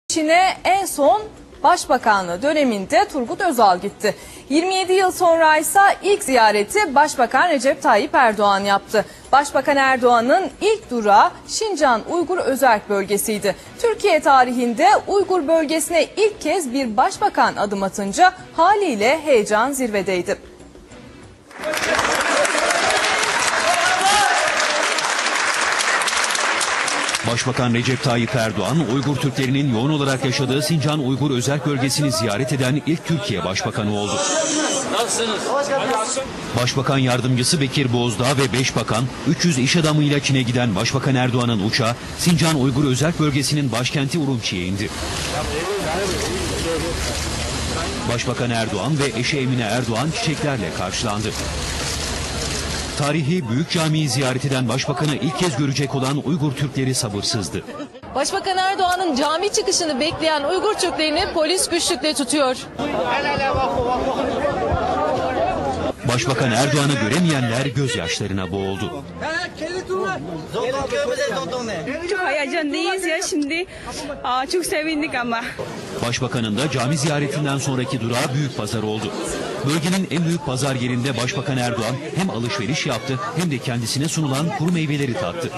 Çin'e en son Başbakanlığı döneminde Turgut Özal gitti. 27 yıl sonra ise ilk ziyareti Başbakan Recep Tayyip Erdoğan yaptı. Başbakan Erdoğan'ın ilk durağı Şincan Uygur Özerk Bölgesi'ydi. Türkiye tarihinde Uygur bölgesine ilk kez bir başbakan adım atınca haliyle heyecan zirvedeydi. Başbakan Recep Tayyip Erdoğan, Uygur Türklerinin yoğun olarak yaşadığı Sincan Uygur Özerk Bölgesi'ni ziyaret eden ilk Türkiye Başbakanı oldu. Nasılsınız? Başbakan Yardımcısı Bekir Bozdağ ve 5 bakan, 300 iş adamıyla Çin'e giden Başbakan Erdoğan'ın uçağı Sincan Uygur Özerk Bölgesi'nin başkenti Urumçi'ye indi. Başbakan Erdoğan ve eşi Emine Erdoğan çiçeklerle karşılandı. Tarihi Büyük Camii'yi ziyaret eden Başbakan'ı ilk kez görecek olan Uygur Türkleri sabırsızdı. Başbakan Erdoğan'ın cami çıkışını bekleyen Uygur Türklerini polis güçlükle tutuyor. Başbakan Erdoğan'ı göremeyenler gözyaşlarına boğuldu. Çok heyecanlıyız ya şimdi. Çok sevindik ama. Başbakanın da cami ziyaretinden sonraki durağı Büyükpazar oldu. Bölgenin en büyük pazar yerinde Başbakan Erdoğan hem alışveriş yaptı hem de kendisine sunulan kuru meyveleri tattı.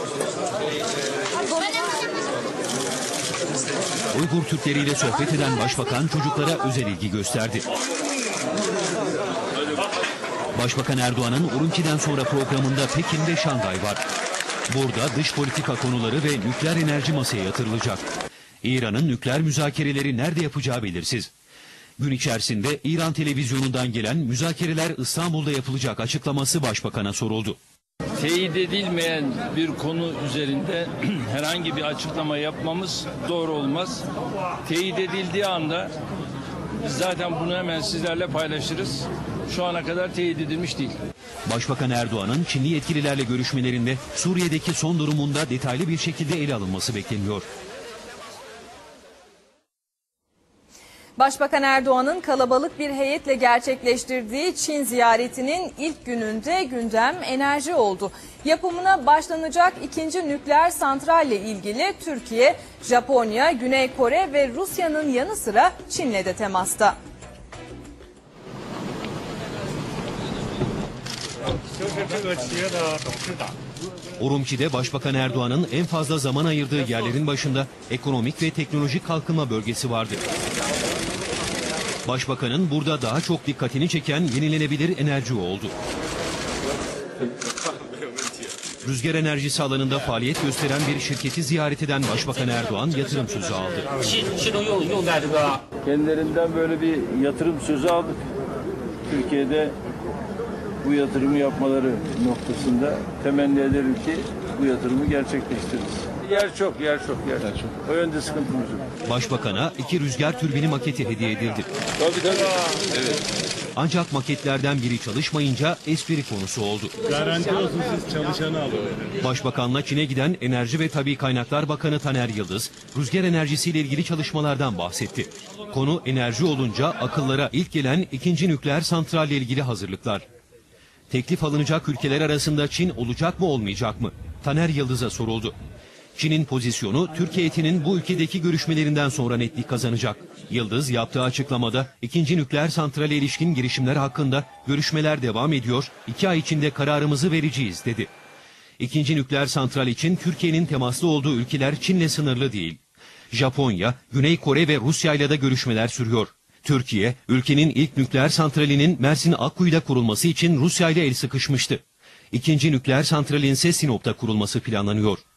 Uygur Türkleriyle sohbet eden Başbakan çocuklara özel ilgi gösterdi. Başbakan Erdoğan'ın Urumçi'den sonra programında Pekin ve Şangay var. Burada dış politika konuları ve nükleer enerji masaya yatırılacak. İran'ın nükleer müzakereleri nerede yapacağı belirsiz. Gün içerisinde İran televizyonundan gelen müzakereler İstanbul'da yapılacak açıklaması Başbakan'a soruldu. Teyit edilmeyen bir konu üzerinde herhangi bir açıklama yapmamız doğru olmaz. Teyit edildiği anda biz zaten bunu hemen sizlerle paylaşırız. Şu ana kadar teyit edilmiş değil. Başbakan Erdoğan'ın Çinli yetkililerle görüşmelerinde Suriye'deki son durumunda detaylı bir şekilde ele alınması bekleniyor. Başbakan Erdoğan'ın kalabalık bir heyetle gerçekleştirdiği Çin ziyaretinin ilk gününde gündem enerji oldu. Yapımına başlanacak ikinci nükleer santralle ilgili Türkiye, Japonya, Güney Kore ve Rusya'nın yanı sıra Çin'le de temasta. Urumçi'de Başbakan Erdoğan'ın en fazla zaman ayırdığı yerlerin başında ekonomik ve teknolojik kalkınma bölgesi vardı. Başbakanın burada daha çok dikkatini çeken yenilenebilir enerji oldu. Rüzgar enerjisi alanında faaliyet gösteren bir şirketi ziyaret eden Başbakan Erdoğan yatırım sözü aldı. Kendilerinden böyle bir yatırım sözü aldık. Türkiye'de bu yatırımı yapmaları noktasında temenni ederim ki bu yatırımı gerçekleştiririz. Yer çok. O yönde sıkıntımız yok. Başbakan'a 2 rüzgar türbini maketi hediye edildi. Tabii. Evet. Ancak maketlerden biri çalışmayınca espri konusu oldu. Garanti olsun siz çalışanı alın. Başbakanla Çin'e giden Enerji ve Tabii Kaynaklar Bakanı Taner Yıldız, rüzgar enerjisiyle ilgili çalışmalardan bahsetti. Konu enerji olunca akıllara ilk gelen ikinci nükleer santralle ilgili hazırlıklar. Teklif alınacak ülkeler arasında Çin olacak mı olmayacak mı? Taner Yıldız'a soruldu. Çin'in pozisyonu Türkiye heyetinin bu ülkedeki görüşmelerinden sonra netlik kazanacak. Yıldız yaptığı açıklamada ikinci nükleer santrale ilişkin girişimler hakkında görüşmeler devam ediyor, 2 ay içinde kararımızı vereceğiz dedi. İkinci nükleer santral için Türkiye'nin temaslı olduğu ülkeler Çin'le sınırlı değil. Japonya, Güney Kore ve Rusya ile de görüşmeler sürüyor. Türkiye, ülkenin ilk nükleer santralinin Mersin Akkuyu'da kurulması için Rusya ile el sıkışmıştı. İkinci nükleer santralin ise Sinop'ta kurulması planlanıyor.